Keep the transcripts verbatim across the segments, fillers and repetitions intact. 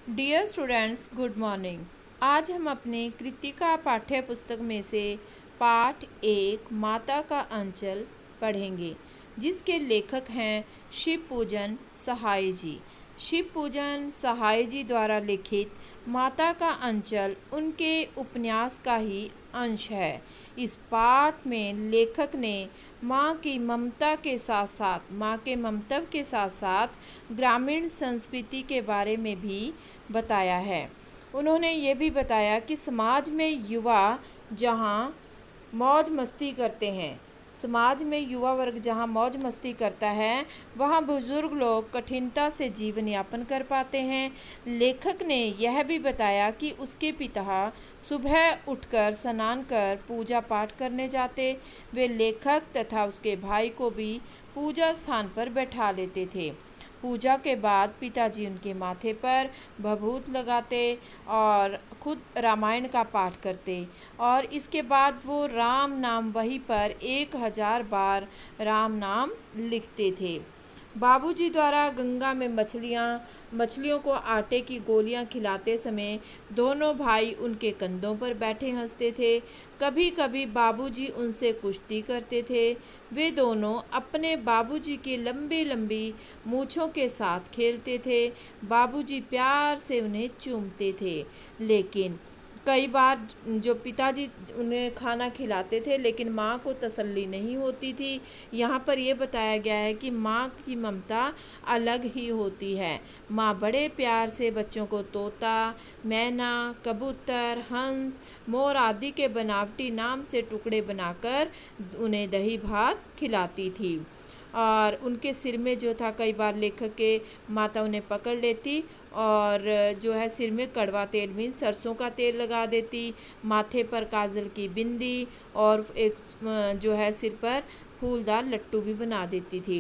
Dear students, good morning. आज हम अपने कृतिका पाठ्य पुस्तक में से पाठ एक माता का अंचल पढ़ेंगे, जिसके लेखक हैं शिव पूजन सहाय जी। शिव पूजन सहाय जी द्वारा लिखित माता का अंचल उनके उपन्यास का ही अंश है। इस पाठ में लेखक ने माँ की ममता के साथ साथ माँ के ममत्व के साथ साथ ग्रामीण संस्कृति के बारे में भी बताया है। उन्होंने ये भी बताया कि समाज में युवा जहाँ मौज मस्ती करते हैं समाज में युवा वर्ग जहाँ मौज मस्ती करता है, वहाँ बुजुर्ग लोग कठिनता से जीवन यापन कर पाते हैं। लेखक ने यह भी बताया कि उसके पिता सुबह उठकर स्नान कर पूजा पाठ करने जाते। वे लेखक तथा उसके भाई को भी पूजा स्थान पर बैठा लेते थे। पूजा के बाद पिताजी उनके माथे पर भभूत लगाते और खुद रामायण का पाठ करते, और इसके बाद वो राम नाम वही पर एक हजार बार राम नाम लिखते थे। बाबूजी द्वारा गंगा में मछलियाँ मछलियों को आटे की गोलियां खिलाते समय दोनों भाई उनके कंधों पर बैठे हंसते थे। कभी कभी बाबूजी उनसे कुश्ती करते थे। वे दोनों अपने बाबूजी की लंबी लंबी मूँछों के साथ खेलते थे। बाबूजी प्यार से उन्हें चूमते थे, लेकिन कई बार जो पिताजी उन्हें खाना खिलाते थे, लेकिन माँ को तसल्ली नहीं होती थी। यहाँ पर यह बताया गया है कि माँ की ममता अलग ही होती है। माँ बड़े प्यार से बच्चों को तोता, मैना, कबूतर, हंस, मोर आदि के बनावटी नाम से टुकड़े बनाकर उन्हें दही भात खिलाती थी। और उनके सिर में जो था, कई बार लेखक के माता उन्हें पकड़ लेती और जो है सिर में कड़वा तेल मीन सरसों का तेल लगा देती, माथे पर काजल की बिंदी और एक जो है सिर पर फूलदार लट्टू भी बना देती थी।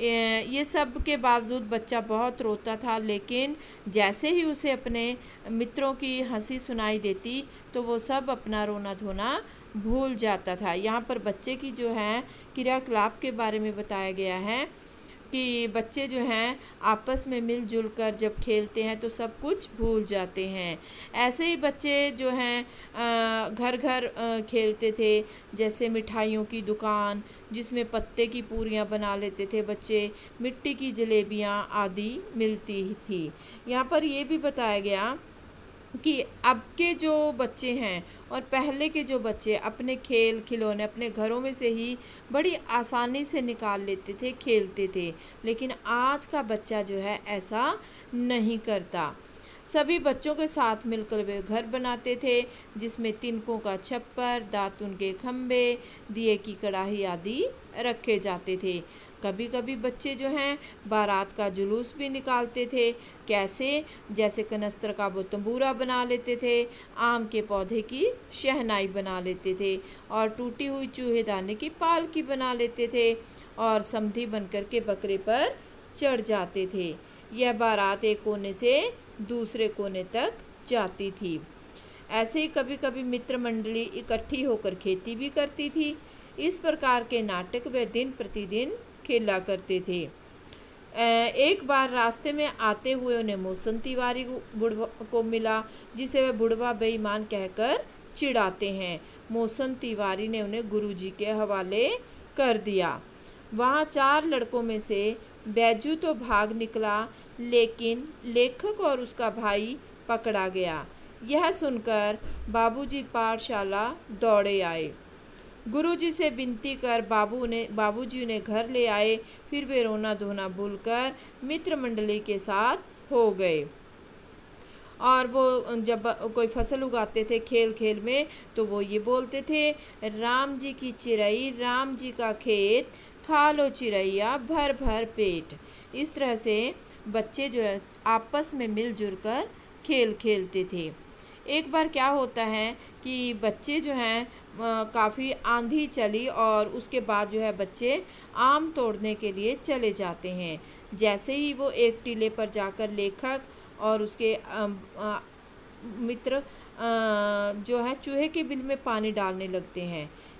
ये सब के बावजूद बच्चा बहुत रोता था, लेकिन जैसे ही उसे अपने मित्रों की हंसी सुनाई देती तो वो सब अपना रोना धोना भूल जाता था। यहाँ पर बच्चे की जो है क्रियाकलाप के बारे में बताया गया है कि बच्चे जो हैं आपस में मिलजुल कर जब खेलते हैं तो सब कुछ भूल जाते हैं। ऐसे ही बच्चे जो हैं घर घर खेलते थे, जैसे मिठाइयों की दुकान जिसमें पत्ते की पूरियां बना लेते थे बच्चे, मिट्टी की जलेबियां आदि मिलती थी। यहाँ पर ये भी बताया गया कि अब के जो बच्चे हैं और पहले के जो बच्चे अपने खेल खिलौने अपने घरों में से ही बड़ी आसानी से निकाल लेते थे, खेलते थे, लेकिन आज का बच्चा जो है ऐसा नहीं करता। सभी बच्चों के साथ मिलकर वे घर बनाते थे, जिसमें तिनकों का छप्पर, दातुन के खम्भे, दिए की कड़ाही आदि रखे जाते थे। कभी कभी बच्चे जो हैं बारात का जुलूस भी निकालते थे। कैसे? जैसे कनस्तर का वो तंबूरा बना लेते थे, आम के पौधे की शहनाई बना लेते थे, और टूटी हुई चूहेदानी की पालकी बना लेते थे, और समधी बनकर के बकरे पर चढ़ जाते थे। यह बारात एक कोने से दूसरे कोने तक जाती थी। ऐसे ही कभी कभी मित्र मंडली इकट्ठी होकर खेती भी करती थी। इस प्रकार के नाटक वे दिन प्रतिदिन खेला करते थे। एक बार रास्ते में आते हुए उन्हें मोहसन तिवारी को मिला, जिसे वे बुढ़वा बेईमान कहकर चिढ़ाते हैं। मोहसन तिवारी ने उन्हें गुरुजी के हवाले कर दिया। वहाँ चार लड़कों में से बैजू तो भाग निकला, लेकिन लेखक और उसका भाई पकड़ा गया। यह सुनकर बाबूजी पाठशाला दौड़े आए। गुरुजी से विनती कर बाबू ने बाबूजी उन्हें घर ले आए। फिर वे रोना धोना भूलकर मित्र मंडली के साथ हो गए, और वो जब कोई फसल उगाते थे खेल खेल में तो वो ये बोलते थे, राम जी की चिरई राम जी का खेत, खा लो चिरैया भर भर पेट। इस तरह से बच्चे जो है आपस में मिलजुल कर खेल खेलते थे। एक बार क्या होता है कि बच्चे जो हैं काफ़ी आंधी चली और उसके बाद जो है बच्चे आम तोड़ने के लिए चले जाते हैं। जैसे ही वो एक टीले पर जाकर लेखक और उसके आ, आ, मित्र आ, जो है चूहे के बिल में पानी डालने लगते हैं,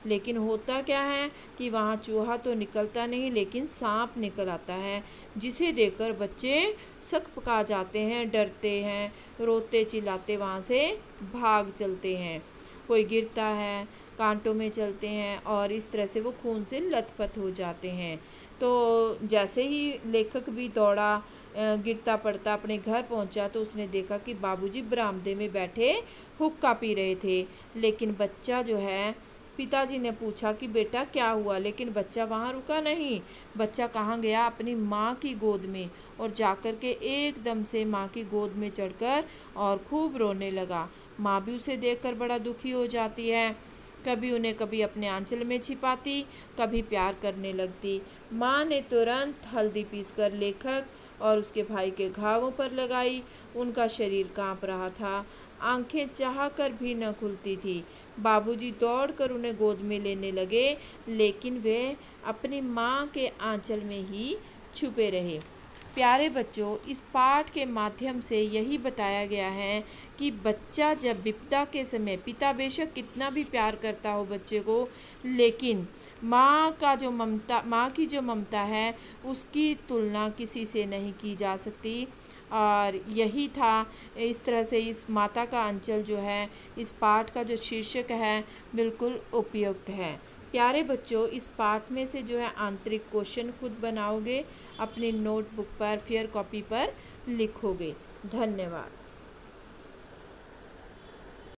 लेकिन होता क्या है कि वहाँ चूहा तो निकलता नहीं, लेकिन सांप निकल आता है, जिसे देखकर बच्चे सकपका जाते हैं, डरते हैं, रोते चिल्लाते वहाँ से भाग चलते हैं। कोई गिरता है, कांटों में चलते हैं और इस तरह से वो खून से लथपथ हो जाते हैं। तो जैसे ही लेखक भी दौड़ा, गिरता पड़ता अपने घर पहुंचा, तो उसने देखा कि बाबूजी बरामदे में बैठे हुक्का पी रहे थे। लेकिन बच्चा जो है, पिताजी ने पूछा कि बेटा क्या हुआ, लेकिन बच्चा वहाँ रुका नहीं। बच्चा कहाँ गया? अपनी माँ की गोद में, और जाकर के एकदम से माँ की गोद में चढ़कर और खूब रोने लगा। माँ भी उसे देखकर बड़ा दुखी हो जाती है, कभी उन्हें कभी अपने आंचल में छिपाती, कभी प्यार करने लगती। माँ ने तुरंत हल्दी पीसकर लेखक और उसके भाई के घावों पर लगाई। उनका शरीर कांप रहा था, आंखें चाहकर भी न खुलती थी। बाबूजी दौड़कर उन्हें गोद में लेने लगे, लेकिन वे अपनी माँ के आंचल में ही छुपे रहे। प्यारे बच्चों, इस पाठ के माध्यम से यही बताया गया है कि बच्चा जब विपदा के समय, पिता बेशक कितना भी प्यार करता हो बच्चे को, लेकिन माँ का जो ममता माँ की जो ममता है उसकी तुलना किसी से नहीं की जा सकती। और यही था, इस तरह से इस माता का अंचल जो है, इस पाठ का जो शीर्षक है, बिल्कुल उपयुक्त है। प्यारे बच्चों, इस पाठ में से जो है आंतरिक क्वेश्चन खुद बनाओगे, अपनी नोटबुक पर, फेयर कॉपी पर लिखोगे। धन्यवाद।